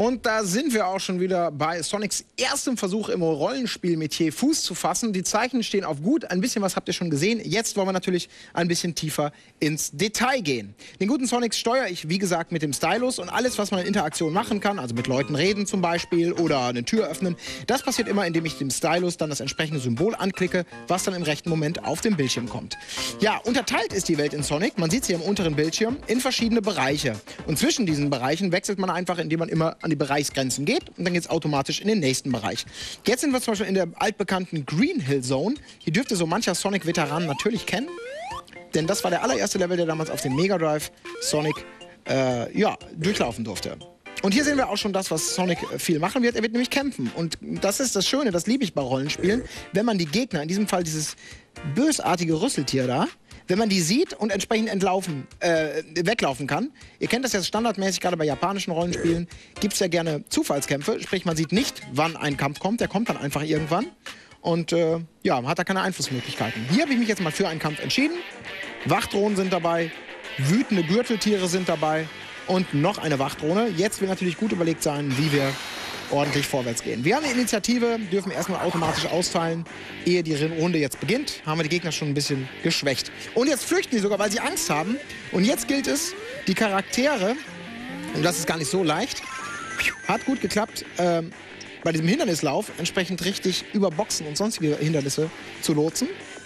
Und da sind wir auch schon wieder bei Sonics erstem Versuch im Rollenspielmetier Fuß zu fassen. Die Zeichen stehen auf gut, ein bisschen was habt ihr schon gesehen. Jetzt wollen wir natürlich ein bisschen tiefer ins Detail gehen. Den guten Sonics steuere ich, wie gesagt, mit dem Stylus und alles, was man in Interaktion machen kann, also mit Leuten reden zum Beispiel oder eine Tür öffnen, das passiert immer, indem ich dem Stylus dann das entsprechende Symbol anklicke, was dann im rechten Moment auf dem Bildschirm kommt. Ja, unterteilt ist die Welt in Sonic, man sieht sie im unteren Bildschirm, in verschiedene Bereiche. Und zwischen diesen Bereichen wechselt man einfach, indem man immer an die Bereichsgrenzen geht und dann geht es automatisch in den nächsten Bereich. Jetzt sind wir zum Beispiel in der altbekannten Green Hill Zone. Hier dürfte so mancher Sonic-Veteran natürlich kennen, denn das war der allererste Level, der damals auf dem Mega Drive Sonic durchlaufen durfte. Und hier sehen wir auch schon das, was Sonic viel machen wird. Er wird nämlich kämpfen. Und das ist das Schöne, das liebe ich bei Rollenspielen, wenn man die Gegner, in diesem Fall dieses bösartige Rüsseltier da, wenn man die sieht und entsprechend weglaufen kann. Ihr kennt das ja standardmäßig, gerade bei japanischen Rollenspielen, gibt es ja gerne Zufallskämpfe. Sprich, man sieht nicht, wann ein Kampf kommt. Der kommt dann einfach irgendwann. Und ja, man hat da keine Einflussmöglichkeiten. Hier habe ich mich jetzt mal für einen Kampf entschieden. Wachdrohnen sind dabei, wütende Gürteltiere sind dabei und noch eine Wachdrohne. Jetzt will natürlich gut überlegt sein, wie wir ordentlich vorwärts gehen. Wir haben eine Initiative, dürfen erstmal automatisch austeilen, ehe die Runde jetzt beginnt. Haben wir die Gegner schon ein bisschen geschwächt. Und jetzt flüchten die sogar, weil sie Angst haben. Und jetzt gilt es, die Charaktere, und das ist gar nicht so leicht, hat gut geklappt, bei diesem Hindernislauf entsprechend richtig über Boxen und sonstige Hindernisse zu lotsen.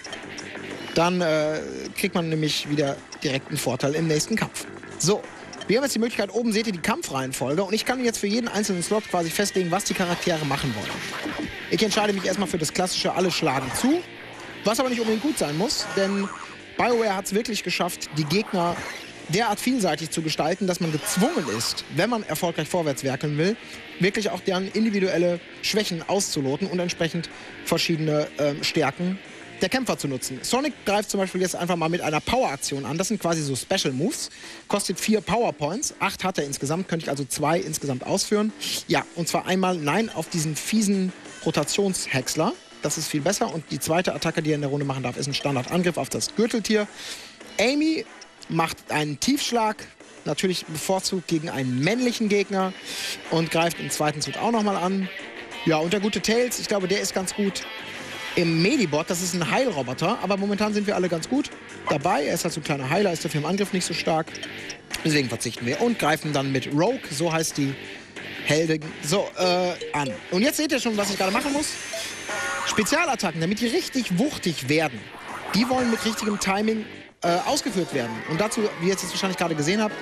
Dann kriegt man nämlich wieder direkt einen Vorteil im nächsten Kampf. So. Wir haben jetzt die Möglichkeit, oben seht ihr die Kampfreihenfolge und ich kann jetzt für jeden einzelnen Slot quasi festlegen, was die Charaktere machen wollen. Ich entscheide mich erstmal für das klassische Alle schlagen zu, was aber nicht unbedingt gut sein muss, denn BioWare hat es wirklich geschafft, die Gegner derart vielseitig zu gestalten, dass man gezwungen ist, wenn man erfolgreich vorwärts werkeln will, wirklich auch deren individuelle Schwächen auszuloten und entsprechend verschiedene Stärken der Kämpfer zu nutzen. Sonic greift zum Beispiel jetzt einfach mal mit einer Power-Aktion an. Das sind quasi so Special Moves. Kostet 4 Power Points. 8 hat er insgesamt. Könnte ich also 2 insgesamt ausführen. Ja, und zwar einmal Nein auf diesen fiesen Rotationshäcksler. Das ist viel besser. Und die zweite Attacke, die er in der Runde machen darf, ist ein Standardangriff auf das Gürteltier. Amy macht einen Tiefschlag. Natürlich bevorzugt gegen einen männlichen Gegner. Und greift im zweiten Zug auch nochmal an. Ja, und der gute Tails, ich glaube, der ist ganz gut im Medibot. Das ist ein Heilroboter, aber momentan sind wir alle ganz gut dabei. Er ist halt so ein kleiner Heiler, ist dafür im Angriff nicht so stark. Deswegen verzichten wir und greifen dann mit Rogue, so heißt die Heldin, so an. Und jetzt seht ihr schon, was ich gerade machen muss. Spezialattacken, damit die richtig wuchtig werden, die wollen mit richtigem Timing ausgeführt werden. Und dazu, wie ihr jetzt wahrscheinlich gerade gesehen habt,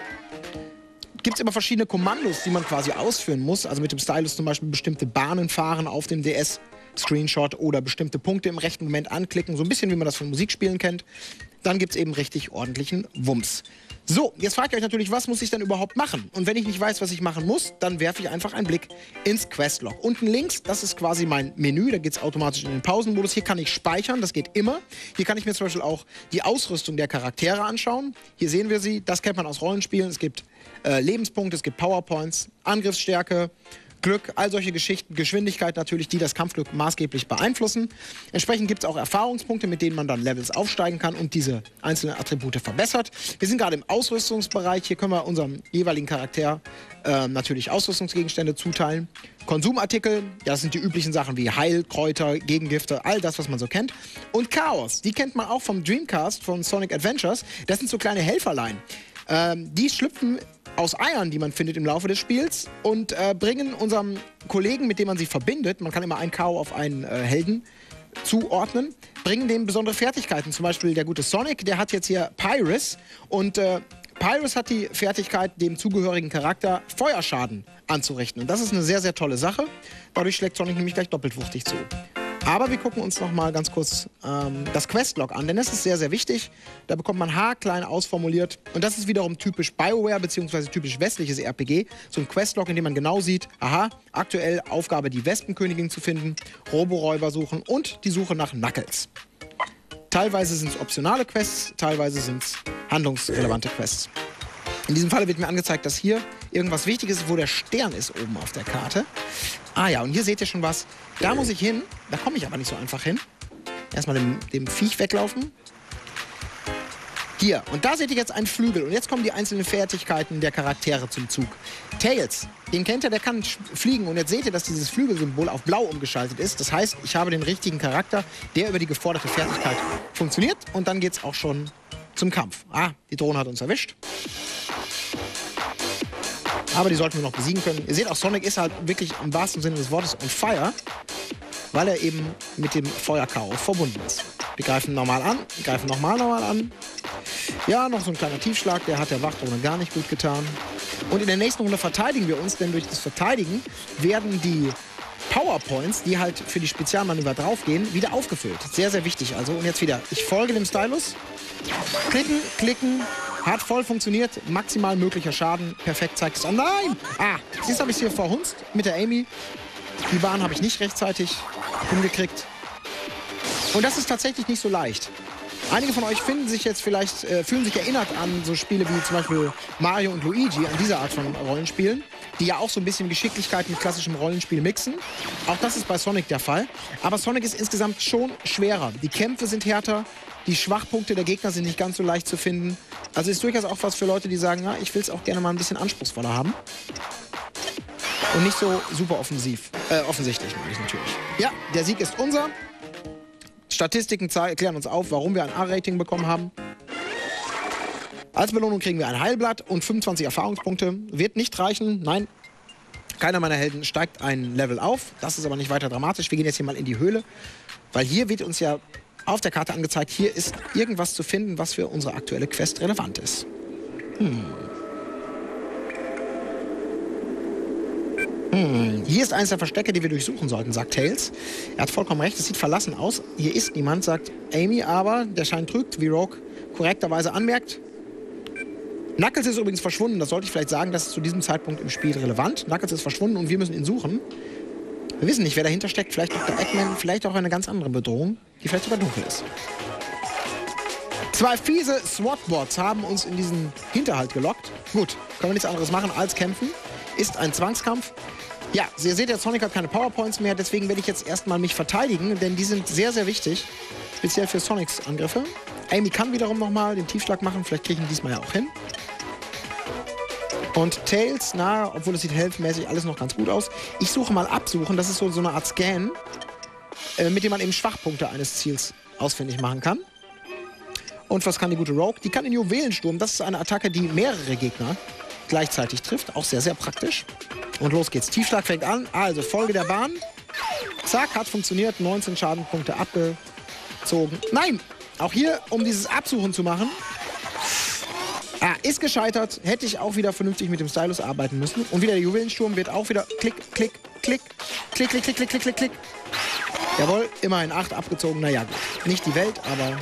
gibt es immer verschiedene Kommandos, die man quasi ausführen muss. Also mit dem Stylus zum Beispiel bestimmte Bahnen fahren auf dem DS. Screenshot oder bestimmte Punkte im rechten Moment anklicken, so ein bisschen wie man das von Musikspielen kennt. Dann gibt es eben richtig ordentlichen Wumms. So, jetzt fragt ihr euch natürlich, was muss ich denn überhaupt machen? Und wenn ich nicht weiß, was ich machen muss, dann werfe ich einfach einen Blick ins Questlog. Unten links, das ist quasi mein Menü, da geht es automatisch in den Pausenmodus. Hier kann ich speichern, das geht immer. Hier kann ich mir zum Beispiel auch die Ausrüstung der Charaktere anschauen. Hier sehen wir sie, das kennt man aus Rollenspielen. Es gibt Lebenspunkte, es gibt Powerpoints, Angriffsstärke, Glück, all solche Geschichten, Geschwindigkeit natürlich, die das Kampfglück maßgeblich beeinflussen. Entsprechend gibt es auch Erfahrungspunkte, mit denen man dann Levels aufsteigen kann und diese einzelnen Attribute verbessert. Wir sind gerade im Ausrüstungsbereich. Hier können wir unserem jeweiligen Charakter natürlich Ausrüstungsgegenstände zuteilen. Konsumartikel, ja, das sind die üblichen Sachen wie Heilkräuter, Gegengifte, all das, was man so kennt. Und Chaos, die kennt man auch vom Dreamcast, von Sonic Adventures. Das sind so kleine Helferlein. Die schlüpfen aus Eiern, die man findet im Laufe des Spiels und bringen unserem Kollegen, mit dem man sie verbindet, man kann immer ein K.O. auf einen Helden zuordnen, bringen dem besondere Fertigkeiten. Zum Beispiel der gute Sonic, der hat jetzt hier Pyrus und Pyrus hat die Fertigkeit, dem zugehörigen Charakter Feuerschaden anzurichten. Und das ist eine sehr, sehr tolle Sache. Dadurch schlägt Sonic nämlich gleich doppelt wuchtig zu. Aber wir gucken uns noch mal ganz kurz das Questlog an, denn das ist sehr, sehr wichtig. Da bekommt man haarklein ausformuliert. Und das ist wiederum typisch BioWare bzw. typisch westliches RPG. So ein Questlog, in dem man genau sieht, aha, aktuell Aufgabe, die Wespenkönigin zu finden, Roboräuber suchen und die Suche nach Knuckles. Teilweise sind es optionale Quests, teilweise sind es handlungsrelevante Quests. In diesem Fall wird mir angezeigt, dass hier irgendwas Wichtiges ist, wo der Stern ist oben auf der Karte. Ah ja, und hier seht ihr schon was. Da muss ich hin. Da komme ich aber nicht so einfach hin. Erstmal dem Viech weglaufen. Hier, und da seht ihr jetzt einen Flügel. Und jetzt kommen die einzelnen Fertigkeiten der Charaktere zum Zug. Tails, den kennt ihr, der kann fliegen. Und jetzt seht ihr, dass dieses Flügelsymbol auf blau umgeschaltet ist. Das heißt, ich habe den richtigen Charakter, der über die geforderte Fertigkeit funktioniert. Und dann geht's auch schon zum Kampf. Ah, die Drohne hat uns erwischt. Aber die sollten wir noch besiegen können. Ihr seht auch, Sonic ist halt wirklich im wahrsten Sinne des Wortes on fire, weil er eben mit dem Feuerchaos verbunden ist. Wir greifen normal an, wir greifen nochmal normal an. Ja, noch so ein kleiner Tiefschlag, der hat der Wachdrohne gar nicht gut getan. Und in der nächsten Runde verteidigen wir uns, denn durch das Verteidigen werden die Powerpoints, die halt für die Spezialmanöver draufgehen, wieder aufgefüllt. Sehr, sehr wichtig also. Und jetzt wieder, ich folge dem Stylus. Klicken, klicken. Hat voll funktioniert. Maximal möglicher Schaden. Perfekt zeigt es an. Nein! Ah, siehst du, habe ich es hier verhunzt mit der Amy. Die Bahn habe ich nicht rechtzeitig hingekriegt. Und das ist tatsächlich nicht so leicht. Einige von euch finden sich jetzt vielleicht, fühlen sich erinnert an so Spiele wie zum Beispiel Mario und Luigi, an diese Art von Rollenspielen, die ja auch so ein bisschen Geschicklichkeit mit klassischem Rollenspiel mixen. Auch das ist bei Sonic der Fall. Aber Sonic ist insgesamt schon schwerer. Die Kämpfe sind härter, die Schwachpunkte der Gegner sind nicht ganz so leicht zu finden. Also ist durchaus auch was für Leute, die sagen, na, ich will es auch gerne mal ein bisschen anspruchsvoller haben. Und nicht so super offensichtlich, meine ich natürlich. Ja, der Sieg ist unser. Statistiken klären uns auf, warum wir ein A-Rating bekommen haben. Als Belohnung kriegen wir ein Heilblatt und 25 Erfahrungspunkte. Wird nicht reichen, nein. Keiner meiner Helden steigt ein Level auf. Das ist aber nicht weiter dramatisch. Wir gehen jetzt hier mal in die Höhle, weil hier wird uns ja auf der Karte angezeigt, hier ist irgendwas zu finden, was für unsere aktuelle Quest relevant ist. Hier ist eines der Verstecke, die wir durchsuchen sollten, sagt Tails. Er hat vollkommen recht, es sieht verlassen aus. Hier ist niemand, sagt Amy, aber der Schein trügt, wie Rogue korrekterweise anmerkt. Knuckles ist übrigens verschwunden, das sollte ich vielleicht sagen, das ist zu diesem Zeitpunkt im Spiel relevant. Knuckles ist verschwunden und wir müssen ihn suchen. Wir wissen nicht, wer dahinter steckt, vielleicht Dr. Eggman, vielleicht auch eine ganz andere Bedrohung, die vielleicht sogar dunkel ist. Zwei fiese SWAT-Bots haben uns in diesen Hinterhalt gelockt. Gut, können wir nichts anderes machen als kämpfen. Ist ein Zwangskampf. Ja, ihr seht, der Sonic hat keine Powerpoints mehr, deswegen werde ich jetzt erstmal mich verteidigen, denn die sind sehr, sehr wichtig, speziell für Sonics Angriffe. Amy kann wiederum nochmal den Tiefschlag machen, vielleicht kriege ich ihn diesmal ja auch hin. Und Tails, na, obwohl es sieht healthmäßig alles noch ganz gut aus. Ich suche mal Absuchen, das ist so eine Art Scan, mit dem man eben Schwachpunkte eines Ziels ausfindig machen kann. Und was kann die gute Rogue? Die kann den Juwelensturm, das ist eine Attacke, die mehrere Gegner gleichzeitig trifft. Auch sehr, sehr praktisch. Und los geht's. Tiefschlag fängt an. Also Folge der Bahn. Zack, hat funktioniert. 19 Schadenpunkte abgezogen. Nein! Auch hier, um dieses Absuchen zu machen. Ah, ist gescheitert. Hätte ich auch wieder vernünftig mit dem Stylus arbeiten müssen. Und wieder der Juwelensturm wird auch wieder klick, klick, klick, klick, klick, klick, klick, klick, klick, klick. Jawohl, immerhin 8 abgezogen. Naja, gut. Nicht die Welt, aber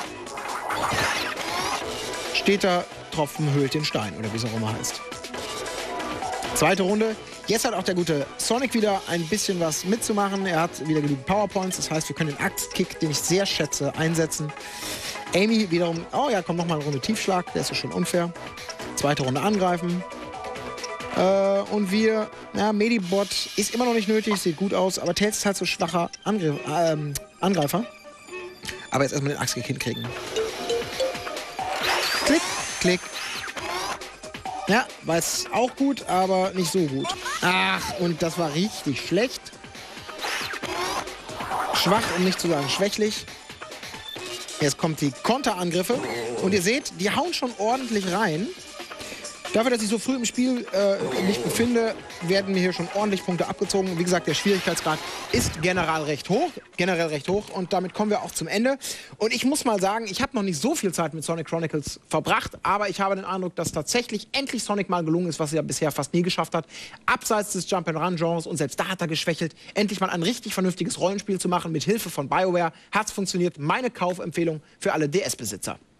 steter Tropfen höhlt den Stein, oder wie es auch immer heißt. Zweite Runde. Jetzt hat auch der gute Sonic wieder ein bisschen was mitzumachen. Er hat wieder genügend Powerpoints. Das heißt, wir können den Axtkick, den ich sehr schätze, einsetzen. Amy wiederum, oh ja, kommt nochmal eine Runde Tiefschlag. Der ist ja schon unfair. Zweite Runde angreifen. Und wir, ja, Medibot ist immer noch nicht nötig, sieht gut aus. Aber Tails ist halt so schwacher Angreifer. Aber jetzt erstmal den Axtkick hinkriegen. Klick, klick. Ja, war es auch gut, aber nicht so gut. Ach, und das war richtig schlecht. Schwach, um nicht zu sagen schwächlich. Jetzt kommt die Konterangriffe. Und ihr seht, die hauen schon ordentlich rein. Dafür, dass ich so früh im Spiel mich befinde, werden mir hier schon ordentlich Punkte abgezogen. Wie gesagt, der Schwierigkeitsgrad ist generell recht hoch. Und damit kommen wir auch zum Ende. Und ich muss mal sagen, ich habe noch nicht so viel Zeit mit Sonic Chronicles verbracht, aber ich habe den Eindruck, dass tatsächlich endlich Sonic mal gelungen ist, was er bisher fast nie geschafft hat. Abseits des Jump-and-Run-Genres, und selbst da hat er geschwächelt, endlich mal ein richtig vernünftiges Rollenspiel zu machen mit Hilfe von BioWare. Hat's funktioniert. Meine Kaufempfehlung für alle DS-Besitzer.